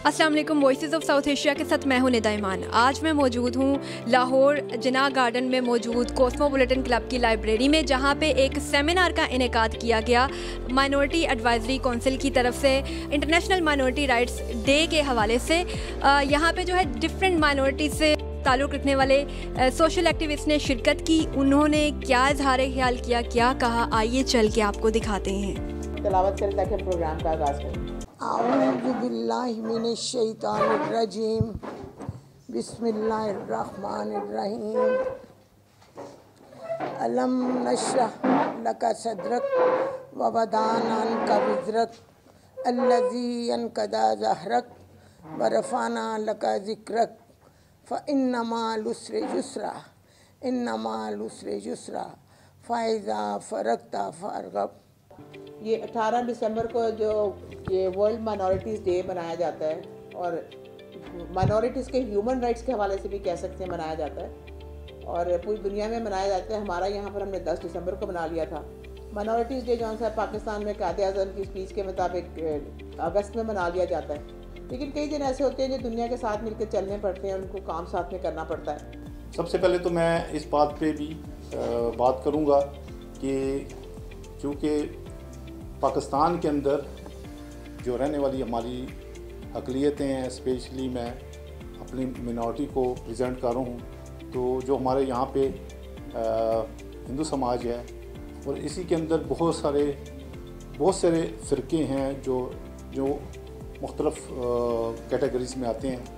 अस्सलाम वालेकुम। Voices of south Asia के साथ मैं हूं निदा ईमान। आज मैं मौजूद हूं लाहौर जिना गार्डन में मौजूद कॉस्मोपॉलिटन क्लब की लाइब्रेरी में, जहां पे एक सेमिनार का इनेकाद किया गया माइनॉरिटी एडवाइजरी काउंसिल की तरफ से इंटरनेशनल माइनॉरिटी राइट्स डे के हवाले से। यहां पे जो है डिफरेंट माइनॉरिटी से ताल्लुक़ रखने वाले सोशल एक्टिविस्ट ने शिरकत की। उन्होंने क्या इजहार ख्याल किया, क्या कहा, आइए चल के आपको दिखाते हैं। तिलावत करें ताकि हम प्रोग्राम का आगाज़ करें। आऊज़ु बिल्लाहि मिनश शैतानिर रजीम, बिस्मिल्लाहिर्रहमानिर्रहीम। अलम नशरह लका सदरक व वदाना अन्का विज़रक अल्लज़ी अनक़दा ज़हरक व रफ़अना लका ज़िक्रक फ़इन्न मअल उसरि युस्रा इन्न मअल उसरि युस्रा फ़इज़ा फ़रग़्ता फ़रग़ब। ये 18 दिसंबर को जो ये वर्ल्ड माइनॉरिटीज़ डे मनाया जाता है, और माइनॉरिटीज़ के ह्यूमन राइट्स के हवाले से भी कह सकते हैं मनाया जाता है, और पूरी दुनिया में मनाया जाता है। हमारा यहाँ पर हमने 10 दिसंबर को मना लिया था। माइनॉरिटीज़ डे जौन सा पाकिस्तान में कायद-ए-आज़म की स्पीच के मुताबिक अगस्त में मना लिया जाता है, लेकिन कई दिन ऐसे होते हैं जो दुनिया के साथ मिलकर चलने पड़ते हैं, उनको काम साथ में करना पड़ता है। सबसे पहले तो मैं इस बात पे भी बात करूँगा कि चूँकि पाकिस्तान के अंदर जो रहने वाली हमारी अक़लियतें हैं, स्पेशली मैं अपनी मिनॉरिटी को प्रेजेंट कर रहा हूँ, तो जो हमारे यहाँ पे हिंदू समाज है, और इसी के अंदर बहुत सारे फ़िरक़े हैं जो मुख्तलिफ़ कैटेगरीज़ में आते हैं।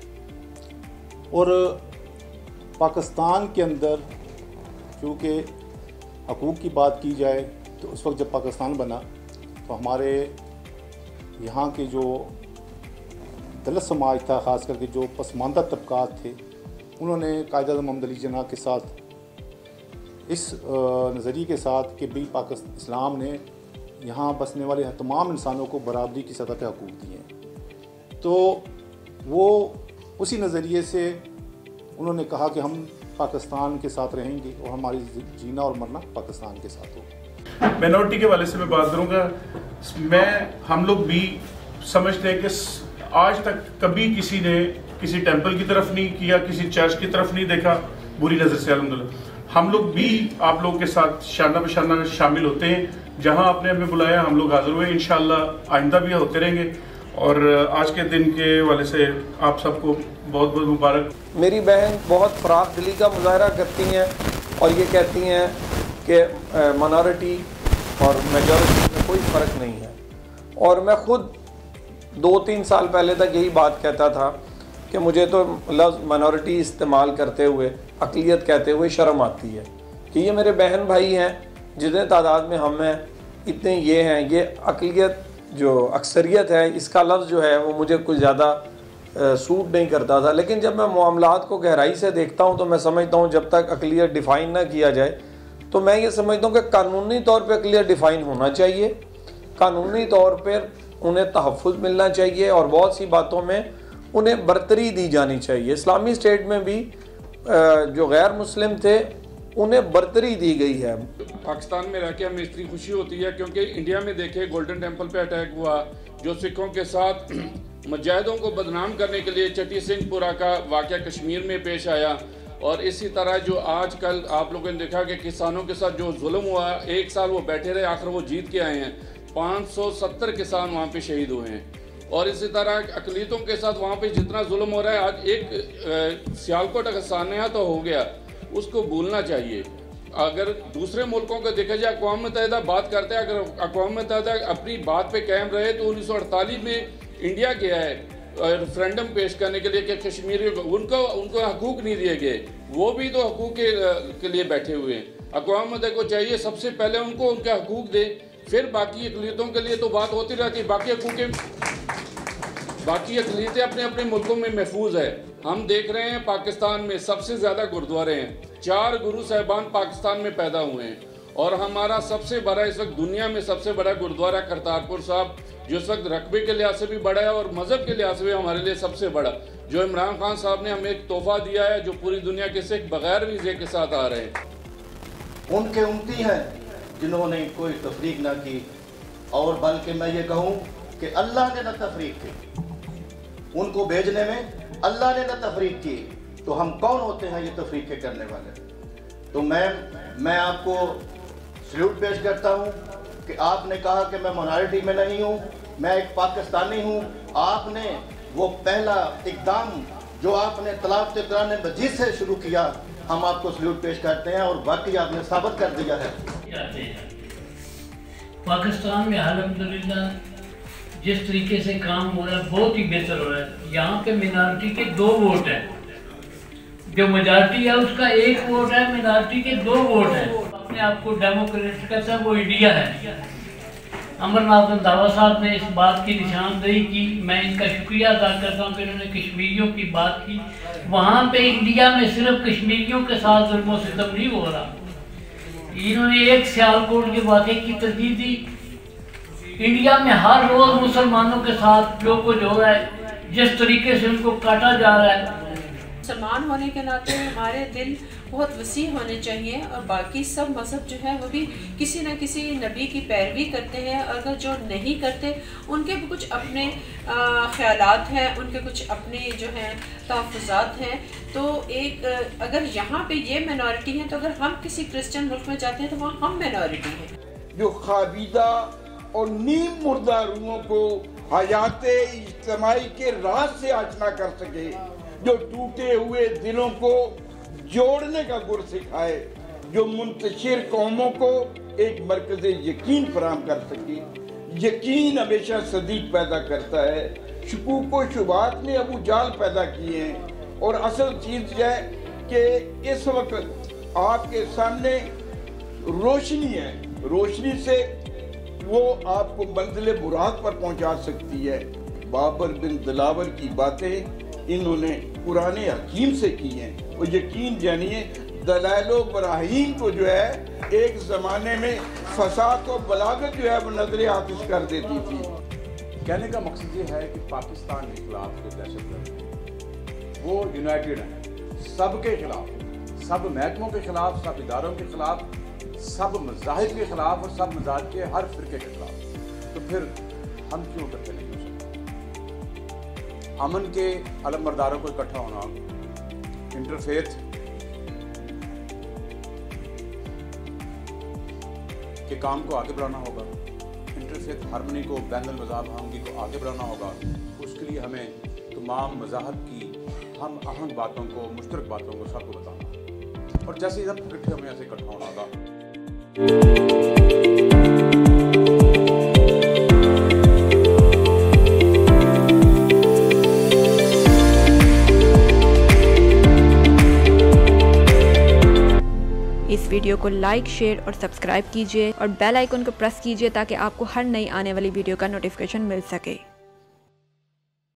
और पाकिस्तान के अंदर चूँकि हकूक़ की बात की जाए तो उस वक्त जब पाकिस्तान बना तो हमारे यहाँ के जो दलित समाज था, ख़ास करके जो पसमानदा तबक़ात थे, उन्होंने कायद-ए-आज़म मोहम्मद अली जिन्ना के साथ इस नज़रिए के साथ कि भाई पाकिस्तान इस्लाम ने यहाँ बसने वाले तमाम इंसानों को बराबरी की सतह पे हकूक़ दिए हैं, तो वो उसी नज़रिए से उन्होंने कहा कि हम पाकिस्तान के साथ रहेंगे और हमारी जीना और मरना पाकिस्तान के साथ होगा। माइनॉरिटी के वाले से मैं बात करूंगा। हम लोग भी समझते हैं कि आज तक कभी किसी ने किसी टेंपल की तरफ नहीं किया, किसी चर्च की तरफ नहीं देखा बुरी नज़र से। अल्हम्दुलिल्लाह हम लोग भी आप लोगों के साथ शाना बशाना शामिल होते हैं। जहां आपने हमें बुलाया हम लोग हाजिर हुए, इंशाअल्लाह आइंदा भी होते रहेंगे। और आज के दिन के वाले से आप सबको बहुत बहुत मुबारक। मेरी बहन बहुत फ़राख दिली का मुजाहरा करती हैं और ये कहती हैं कि माइनॉरिटी और मेजॉरिटी में कोई फ़र्क नहीं है। और मैं ख़ुद 2-3 साल पहले तक यही बात कहता था कि मुझे तो लफ्ज़ माइनॉरिटी इस्तेमाल करते हुए, अक़लियत कहते हुए शर्म आती है कि ये मेरे बहन भाई हैं, जितने तादाद में हम हैं इतने ये हैं। ये अक़लियत जो अक्सरियत है, इसका लफ्ज़ जो है वो मुझे कुछ ज़्यादा सूट नहीं करता था। लेकिन जब मैं मामलात को गहराई से देखता हूँ तो मैं समझता हूँ जब तक अक़लियत डिफ़ाइन ना किया जाए, तो मैं ये समझता हूँ कि कानूनी तौर पे अक़लियत डिफ़ाइन होना चाहिए, कानूनी तौर पर उन्हें तहफ़्फ़ुज़ मिलना चाहिए, और बहुत सी बातों में उन्हें बरतरी दी जानी चाहिए। इस्लामी स्टेट में भी जो गैर मुस्लिम थे उन्हें बरतरी दी गई है। पाकिस्तान में रह के हमें इतनी खुशी होती है क्योंकि इंडिया में देखे गोल्डन टेम्पल पे अटैक हुआ, जो सिखों के साथ मुजाहिदों को बदनाम करने के लिए चट्टी सिंहपुरा का वाक़या कश्मीर में पेश आया, और इसी तरह जो आजकल आप लोगों ने देखा कि किसानों के साथ जो जुल्म हुआ, 1 साल वो बैठे रहे, आखिर वो जीत के आए हैं। 570 किसान वहाँ पे शहीद हुए हैं। और इसी तरह अक़लियतों के साथ वहाँ पे जितना जुल्म हो रहा है, आज एक सियालकोट अगर सान्या तो हो गया, उसको भूलना चाहिए। अगर दूसरे मुल्कों को देखा जाए, अक़वाम मुत्तहिदा बात करते हैं, अगर अक़वाम मुत्तहिदा अपनी बात पे कायम रहे तो 1948 में इंडिया गया है रेफरेंडम पेश करने के लिए कि कश्मीरियों को उनको हकूक़ नहीं दिए गए, वो भी तो हकूक़ के लिए बैठे हुए हैं। अक़वाम मुत्तहिदा को चाहिए सबसे पहले उनको उनके हकूक़ दे, फिर बाकी अक़लियतों के लिए तो बात होती रहती है। बाकी अक़लियतें अपने अपने मुल्कों में महफूज है। हम देख रहे हैं पाकिस्तान में सबसे ज़्यादा गुरुद्वारे हैं, 4 गुरु साहिबान पाकिस्तान में पैदा हुए हैं, और हमारा सबसे बड़ा इस वक्त दुनिया में सबसे बड़ा गुरुद्वारा करतारपुर साहब, जो इस वक्त रकबे के लिहाज से भी बड़ा है और मज़हब के लिहाज से भी हमारे लिए सबसे बड़ा, जो इमरान खान साहब ने हमें एक तोहफा दिया है, जो पूरी दुनिया के सिख बगैर वीज़े के साथ आ रहे हैं। उनके उम्मती हैं जिन्होंने कोई तफरीक ना की, और बल्कि मैं ये कहूँ कि अल्लाह ने न तफरीक की। उनको भेजने में अल्लाह ने न तफरीक की, तो हम कौन होते हैं ये तफरीक करने वाले। तो मैं आपको सल्यूट पेश करता हूँ कि आपने कहा कि मैं माइनॉरिटी में नहीं हूँ, मैं एक पाकिस्तानी हूँ। आपने वो पहला इक़दाम जो आपने तलावत कुरान मजीद से शुरू किया, हम आपको सल्यूट पेश करते हैं और बाकी आपने साबित कर दिया है। पाकिस्तान में अल्हम्दुलिल्लाह जिस तरीके से काम हो रहा है बहुत ही बेहतर हो रहा है। यहाँ पे मिनॉरिटी के 2 वोट हैं, जो मेजॉरिटी है उसका 1 वोट है, मिनॉरिटी के 2 वोट हैं। अपने आप को डेमोक्रेटिक कहता है, वो इंडिया है। अमरनाथ रंधावा साहब ने इस बात की निशानदेही की, मैं इनका शुक्रिया अदा करता हूँ कि इन्होंने कश्मीरियों की बात की। वहाँ पे इंडिया में सिर्फ कश्मीरियों के साथ जुल्म और सितम नहीं हो रहा, इन्होंने एक सियालकोट के वाक़े की तरजीह दी। इंडिया में हर रोज़ मुसलमानों के साथ जो कुछ हो रहा है, जिस तरीके से उनको काटा जा रहा है। मुसलमान होने के नाते हमारे दिल बहुत वसी होने चाहिए और बाकी सब मज़हब जो है वो भी किसी न किसी नबी की पैरवी करते हैं। अगर जो नहीं करते उनके भी कुछ अपने ख़यालात हैं, उनके कुछ अपने जो हैं तहफ़्फ़ुज़ात हैं। तो एक अगर यहाँ पे ये मिनॉरिटी है, तो अगर हम किसी क्रिश्चियन मुल्क में जाते हैं तो वहाँ हम मिनॉरिटी हैं। जो खाबिदा और नीम मुर्दा रूहों को हयाते इज्तिमाई के राज से आशना कर सके, जो टूटे हुए दिलों को जोड़ने का गुर सिखाए, जो मुंतशिर कौमों को एक मरकज़ यकीन फराहम कर सके। यकीन हमेशा सदीक पैदा करता है, शुकूक व शुबात ने अबू जाल पैदा किए हैं। और असल चीज़ है कि इस वक्त आपके सामने रोशनी है, रोशनी से वो आपको मंजिल मुराद पर पहुंचा सकती है। बाबर बिन दिलावर की बातें इन्होंने कुरान हकीम से की हैं और यकीन जानिए दलाइलो बराहीन को जो है एक ज़माने में फसाद और बलागत जो है वो नजर आतिश कर देती थी। कहने का मकसद ये है कि पाकिस्तान के खिलाफ जो दहशतगर्द वो यूनाइटेड है, सबके खिलाफ, सब महकमों के खिलाफ, सब इदारों के खिलाफ, सब मज़ाहिब के खिलाफ और सब मज़ाहिब के हर फिरके के खिलाफ। तो फिर हम क्यों इकट्ठे नहीं हो सकते? अमन के अलमबरदारों को इकट्ठा होना, इंटरफेथ के काम को आगे बढ़ाना होगा, इंटरफेथ हार्मनी को, बैनुल मज़हब हमगी को आगे बढ़ाना होगा। उसके लिए हमें तमाम मज़ाहब की हम अहम बातों को, मुश्तरक बातों को सबको बताना, और जैसे जब इकट्ठे हमें ऐसे इकट्ठा होना होगा। इस वीडियो को लाइक, शेयर और सब्सक्राइब कीजिए और बेल आइकन को प्रेस कीजिए ताकि आपको हर नई आने वाली वीडियो का नोटिफिकेशन मिल सके।